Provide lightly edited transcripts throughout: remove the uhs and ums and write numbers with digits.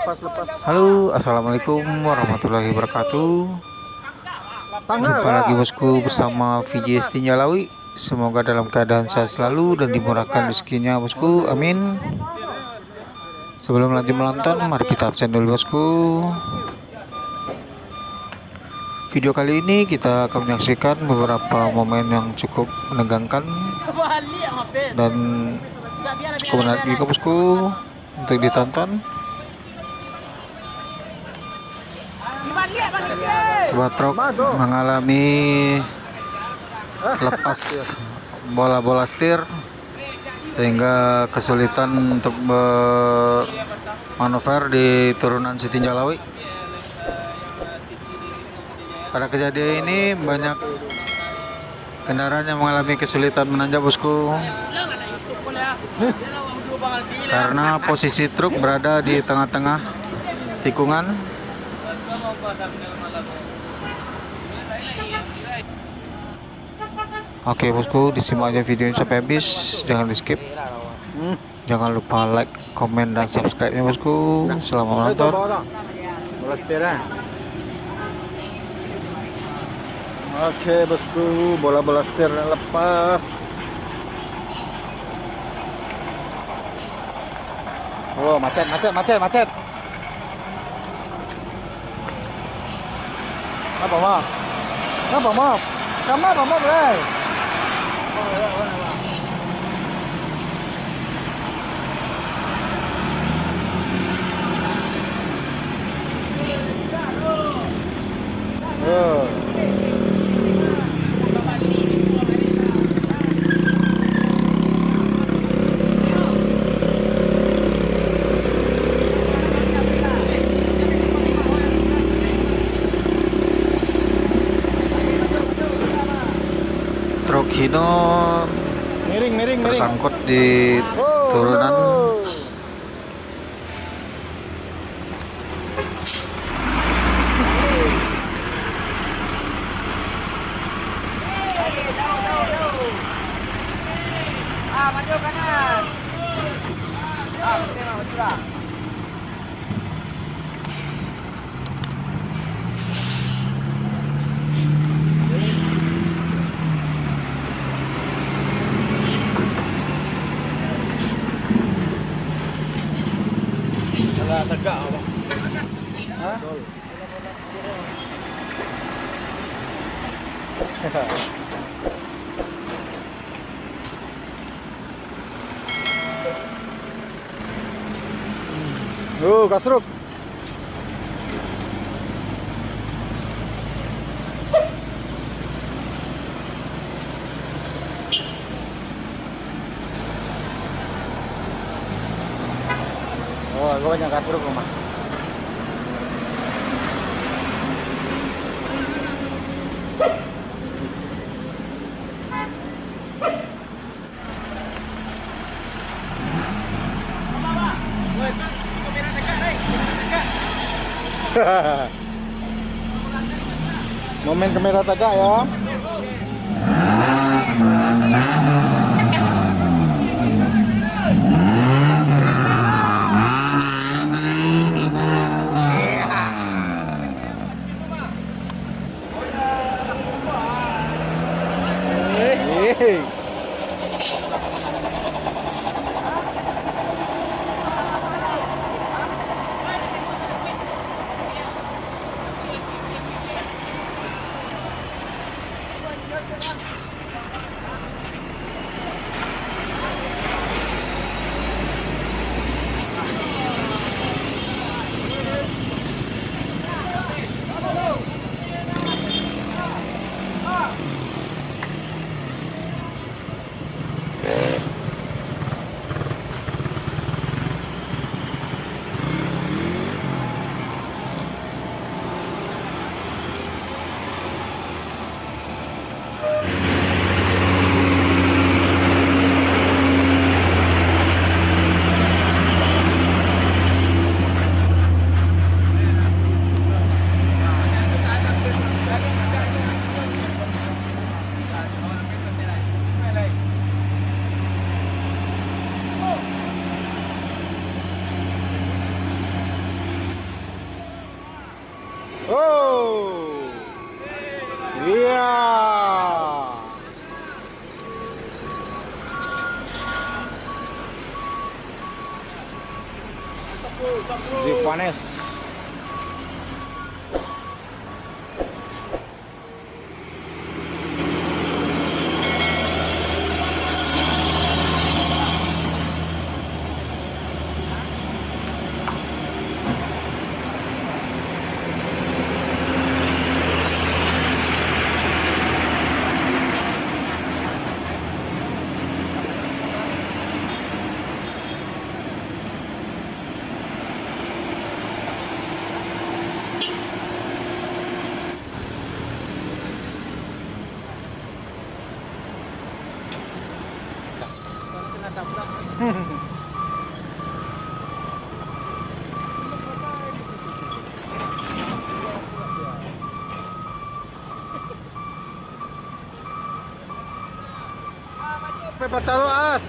Halo, assalamualaikum warahmatullahi wabarakatuh. Jumpa lagi bosku bersama VJ Tinjalawi. Semoga dalam keadaan sehat selalu dan dimurahkan rezekinya bosku, amin. Sebelum lanjut menonton, mari kita absen dulu bosku. Video kali ini kita akan menyaksikan beberapa momen yang cukup menegangkan dan cukup menarik juga bosku untuk ditonton. Sebuah truk mengalami lepas bola-bola setir sehingga kesulitan untuk bermanuver di turunan Sitinjalawi. Pada kejadian ini banyak kendaraan yang mengalami kesulitan menanjak bosku karena posisi truk berada di tengah-tengah tikungan. Oke bosku, disimak aja videonya sampai habis, jangan di skip. Jangan lupa like, komen, dan subscribe ya bosku. Selamat menonton. Oke bosku, bola-bola setir lepas. Oh, macet. Apa mau? Kamu apa mau, Bray? Truk Hino Miring. tersangkut di turunan. Maju kanan. Maju lah. Tegak apa? Hah? Kasruk. Oh, gue banyak kasruk rumah. Momen kamera tegak ya. Zivanes. Pepa taruh as.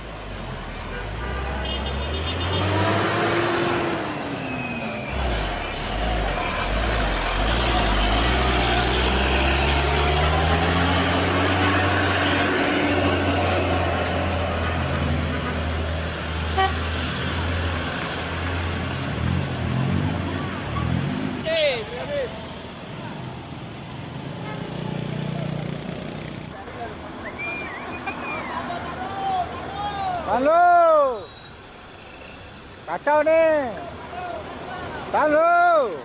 Halo, kacau nih. Halo.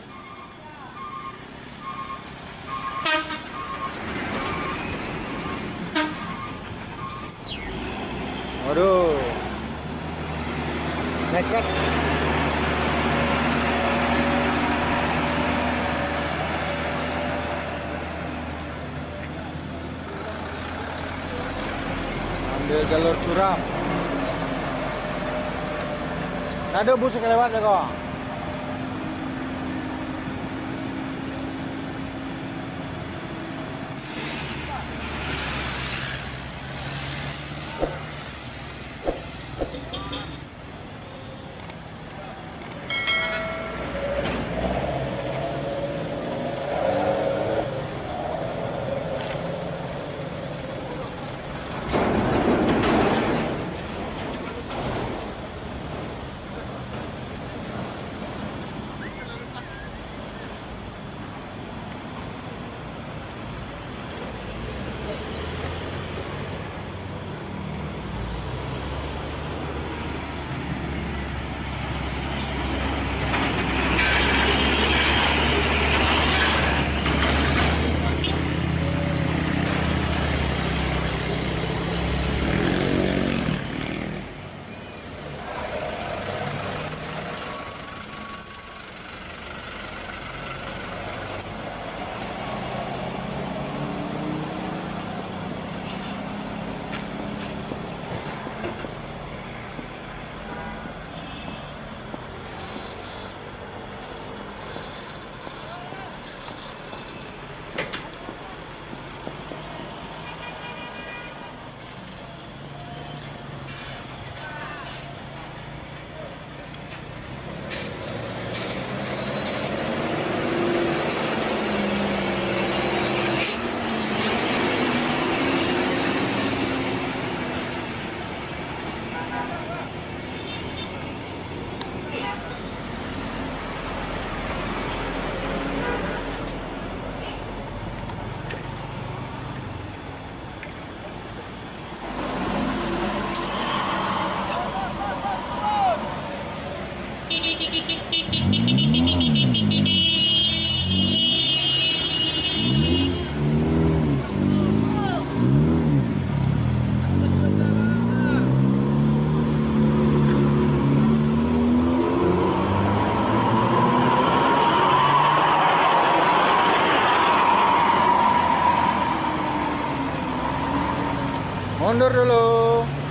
Waduh, nekat. Ambil jalur curam. Ada bus yang lewat ya kau. Mundur dulu.